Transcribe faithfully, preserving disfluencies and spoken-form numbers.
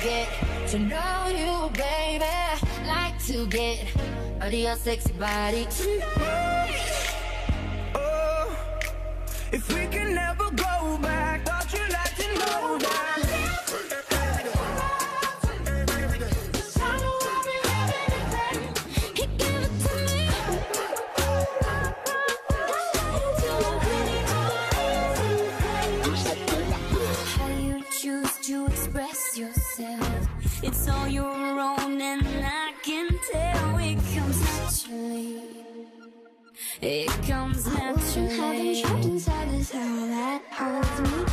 get to know you, baby. Like to get under your sexy body tonight. Oh, if we can never go back, thought you'd like to know that. It's all your own, and I can tell it comes naturally. It comes naturally. I wasn't having trouble inside this hell that holds me